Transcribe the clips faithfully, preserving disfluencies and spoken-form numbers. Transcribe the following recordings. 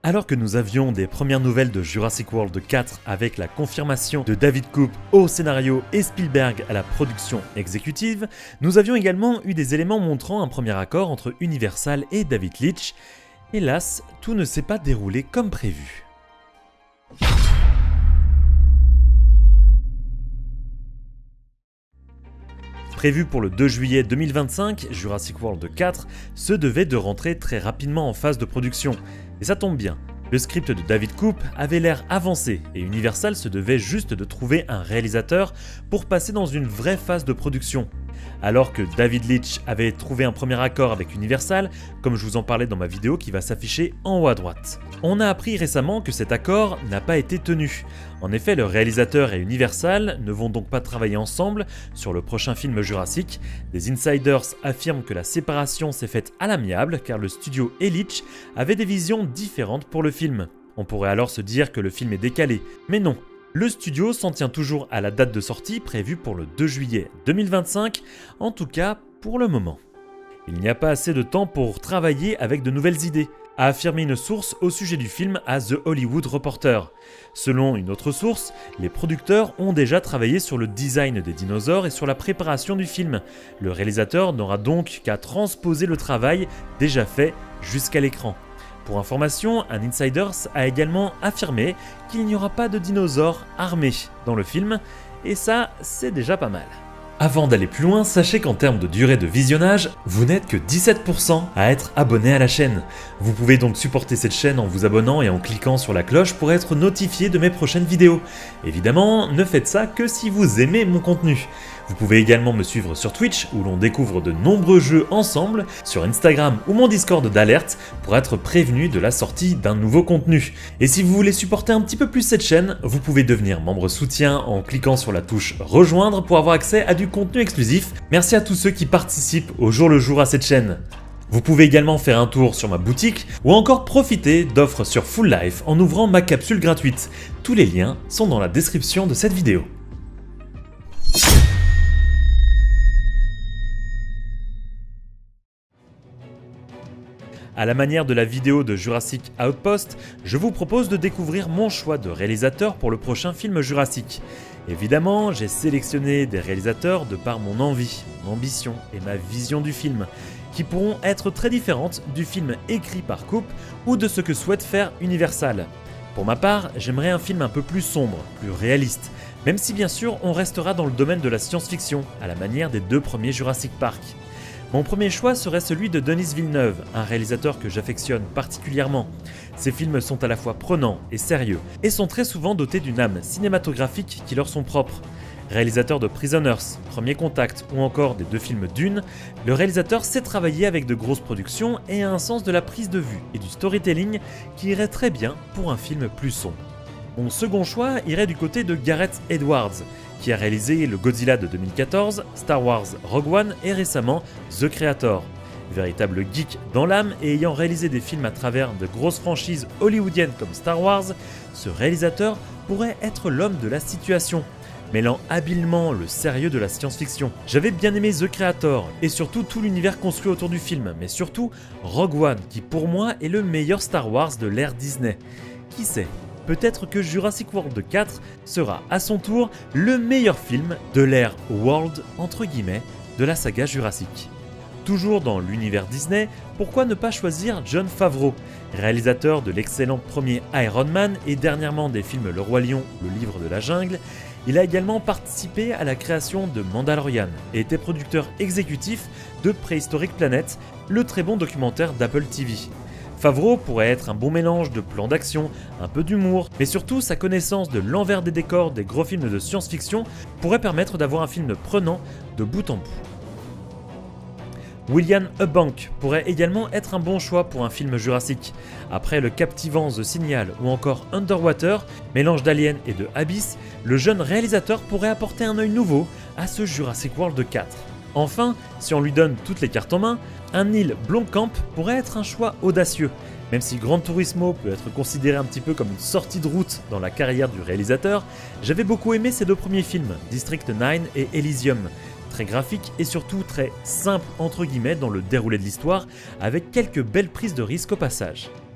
Alors que nous avions des premières nouvelles de Jurassic World quatre avec la confirmation de David Koepp au scénario et Spielberg à la production exécutive, nous avions également eu des éléments montrant un premier accord entre Universal et David Leitch. Hélas, tout ne s'est pas déroulé comme prévu. Prévu pour le deux juillet deux mille vingt-cinq, Jurassic World quatre se devait de rentrer très rapidement en phase de production. Et ça tombe bien, le script de David Koepp avait l'air avancé et Universal se devait juste de trouver un réalisateur pour passer dans une vraie phase de production. Alors que David Leitch avait trouvé un premier accord avec Universal, comme je vous en parlais dans ma vidéo qui va s'afficher en haut à droite. On a appris récemment que cet accord n'a pas été tenu. En effet, le réalisateur et Universal ne vont donc pas travailler ensemble sur le prochain film Jurassic. Des insiders affirment que la séparation s'est faite à l'amiable car le studio et Leitch avaient des visions différentes pour le film. On pourrait alors se dire que le film est décalé, mais non. Le studio s'en tient toujours à la date de sortie prévue pour le deux juillet deux mille vingt-cinq, en tout cas pour le moment. Il n'y a pas assez de temps pour travailler avec de nouvelles idées, a affirmé une source au sujet du film à The Hollywood Reporter. Selon une autre source, les producteurs ont déjà travaillé sur le design des dinosaures et sur la préparation du film. Le réalisateur n'aura donc qu'à transposer le travail déjà fait jusqu'à l'écran. Pour information, un insider a également affirmé qu'il n'y aura pas de dinosaures armés dans le film, et ça, c'est déjà pas mal. Avant d'aller plus loin, sachez qu'en termes de durée de visionnage, vous n'êtes que dix-sept pour cent à être abonné à la chaîne. Vous pouvez donc supporter cette chaîne en vous abonnant et en cliquant sur la cloche pour être notifié de mes prochaines vidéos. Évidemment, ne faites ça que si vous aimez mon contenu. Vous pouvez également me suivre sur Twitch où l'on découvre de nombreux jeux ensemble, sur Instagram ou mon Discord d'alerte pour être prévenu de la sortie d'un nouveau contenu. Et si vous voulez supporter un petit peu plus cette chaîne, vous pouvez devenir membre soutien en cliquant sur la touche rejoindre pour avoir accès à du contenu exclusif. Merci à tous ceux qui participent au jour le jour à cette chaîne. Vous pouvez également faire un tour sur ma boutique ou encore profiter d'offres sur Full Life en ouvrant ma capsule gratuite. Tous les liens sont dans la description de cette vidéo. À la manière de la vidéo de Jurassic Outpost, je vous propose de découvrir mon choix de réalisateur pour le prochain film Jurassic. Évidemment, j'ai sélectionné des réalisateurs de par mon envie, mon ambition et ma vision du film, qui pourront être très différentes du film écrit par Koepp ou de ce que souhaite faire Universal. Pour ma part, j'aimerais un film un peu plus sombre, plus réaliste, même si bien sûr on restera dans le domaine de la science-fiction, à la manière des deux premiers Jurassic Park. Mon premier choix serait celui de Denis Villeneuve, un réalisateur que j'affectionne particulièrement. Ses films sont à la fois prenants et sérieux, et sont très souvent dotés d'une âme cinématographique qui leur sont propres. Réalisateur de Prisoners, Premier Contact ou encore des deux films Dune, le réalisateur sait travailler avec de grosses productions et a un sens de la prise de vue et du storytelling qui irait très bien pour un film plus sombre. Mon second choix irait du côté de Gareth Edwards, qui a réalisé le Godzilla de deux mille quatorze, Star Wars Rogue One et récemment The Creator. Véritable geek dans l'âme et ayant réalisé des films à travers de grosses franchises hollywoodiennes comme Star Wars, ce réalisateur pourrait être l'homme de la situation, mêlant habilement le sérieux de la science-fiction. J'avais bien aimé The Creator et surtout tout l'univers construit autour du film, mais surtout Rogue One qui pour moi est le meilleur Star Wars de l'ère Disney. Qui sait ? Peut-être que Jurassic World quatre sera à son tour le meilleur film de l'ère World entre guillemets de la saga Jurassic. Toujours dans l'univers Disney, pourquoi ne pas choisir Jon Favreau, réalisateur de l'excellent premier Iron Man et dernièrement des films Le Roi Lion, Le Livre de la Jungle. Il a également participé à la création de Mandalorian et était producteur exécutif de Prehistoric Planet, le très bon documentaire d'Apple T V. Favreau pourrait être un bon mélange de plans d'action, un peu d'humour, mais surtout sa connaissance de l'envers des décors des gros films de science-fiction pourrait permettre d'avoir un film prenant de bout en bout. William Eubank pourrait également être un bon choix pour un film Jurassic. Après le captivant The Signal ou encore Underwater, mélange d'Alien et de Abyss, le jeune réalisateur pourrait apporter un œil nouveau à ce Jurassic World quatre. Enfin, si on lui donne toutes les cartes en main, un Neil Blomkamp pourrait être un choix audacieux. Même si Gran Turismo peut être considéré un petit peu comme une sortie de route dans la carrière du réalisateur, j'avais beaucoup aimé ces deux premiers films, District neuf et Elysium. Très graphique et surtout très simple entre guillemets dans le déroulé de l'histoire, avec quelques belles prises de risque au passage.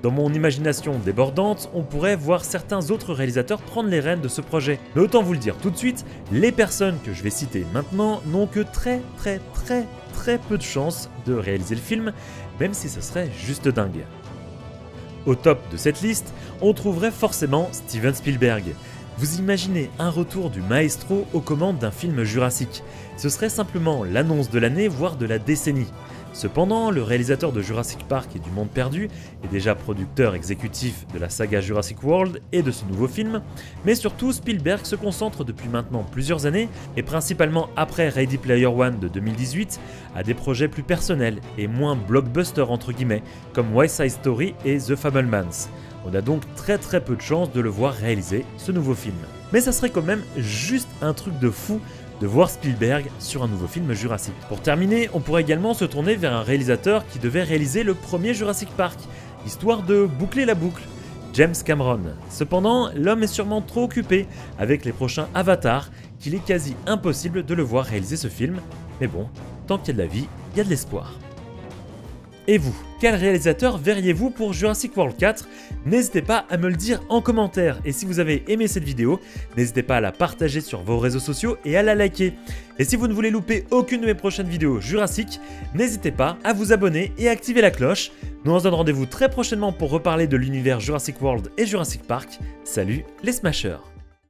Dans mon imagination débordante, on pourrait voir certains autres réalisateurs prendre les rênes de ce projet. Mais autant vous le dire tout de suite, les personnes que je vais citer maintenant n'ont que très très très très peu de chances de réaliser le film, même si ce serait juste dingue. Au top de cette liste, on trouverait forcément Steven Spielberg. Vous imaginez un retour du maestro aux commandes d'un film Jurassic. Ce serait simplement l'annonce de l'année, voire de la décennie. Cependant, le réalisateur de Jurassic Park et du Monde Perdu est déjà producteur exécutif de la saga Jurassic World et de ce nouveau film, mais surtout Spielberg se concentre depuis maintenant plusieurs années, et principalement après Ready Player One de deux mille dix-huit, à des projets plus personnels et moins blockbuster entre guillemets, comme West Side Story et The Fabelmans. On a donc très très peu de chances de le voir réaliser ce nouveau film. Mais ça serait quand même juste un truc de fou de voir Spielberg sur un nouveau film Jurassic. Pour terminer, on pourrait également se tourner vers un réalisateur qui devait réaliser le premier Jurassic Park, histoire de boucler la boucle, James Cameron. Cependant, l'homme est sûrement trop occupé avec les prochains Avatar qu'il est quasi impossible de le voir réaliser ce film, mais bon, tant qu'il y a de la vie, il y a de l'espoir. Et vous, quel réalisateur verriez-vous pour Jurassic World quatre? N'hésitez pas à me le dire en commentaire, et si vous avez aimé cette vidéo, n'hésitez pas à la partager sur vos réseaux sociaux et à la liker. Et si vous ne voulez louper aucune de mes prochaines vidéos Jurassic, n'hésitez pas à vous abonner et à activer la cloche. Nous on se donne rendez-vous très prochainement pour reparler de l'univers Jurassic World et Jurassic Park. Salut les Smashers!